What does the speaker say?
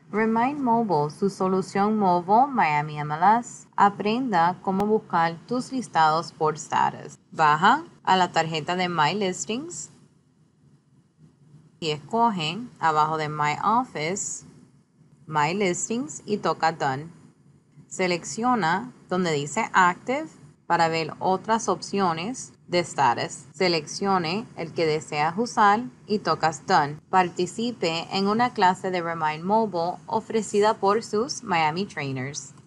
Remind Mobile, su solución móvil Miami MLS. Aprenda cómo buscar tus listados por status. Baja a la tarjeta de My Listings y escogen abajo de My Office, My Listings y toca Done. Selecciona donde dice Active para ver otras opciones de status. Seleccione el que deseas usar y tocas Done. Participe en una clase de Remind Mobile ofrecida por sus Miami Trainers.